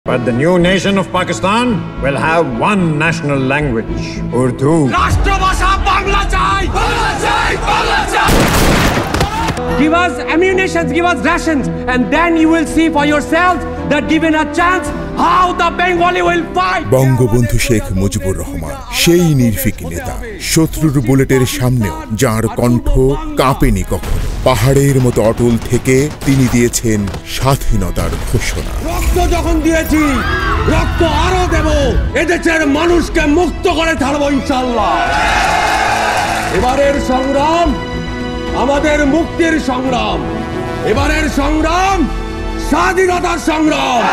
But the new nation of Pakistan will have one national language, Urdu. Give us ammunition, give us rations, and then you will see for yourselves that given a chance, how the Bengali will fight. Bangabandhu Sheikh Mujibur Rahman সেই নির্ভীক নেতা, শত্রুর বুলেটের সামনেও যার কণ্ঠ কাঁপেনি কখনো। পাহাড়ের মতো অটল থেকে তিনি দিয়েছেন স্বাধীনতার ঘোষণা। রক্ত যখন দিয়েছি, রক্ত আরো দেব, এদেশের মানুষকে মুক্ত করে ছাড়বো ইনশাআল্লাহ। এবারের সংগ্রাম আমাদের মুক্তির সংগ্রাম, এবারের সংগ্রাম স্বাধীনতার সংগ্রাম।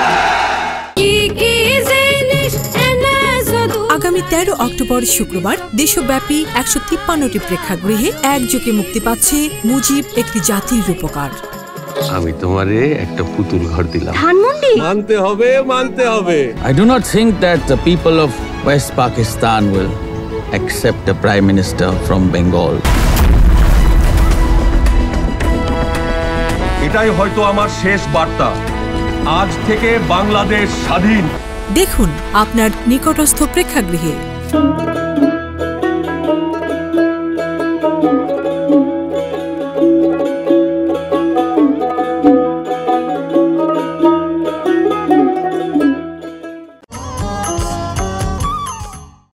আগামী 13 অক্টোবর শুক্রবার দেশব্যাপী 153টি প্রেক্ষাগৃহে একযোগে মুক্তি পাচ্ছে মুজিব, একটি জাতির রূপকার। আমি তোমারে একটা পুতুল ঘর দিলাম। মানতে হবে, মানতে হবে। I do not think that the people of West Pakistan will accept a prime minister from Bengal. এটাই হয়তো আমার শেষ বার্তা। আজ থেকে বাংলাদেশ স্বাধীন। দেখুন আপনার নিকটস্থ প্রেক্ষাগৃহে।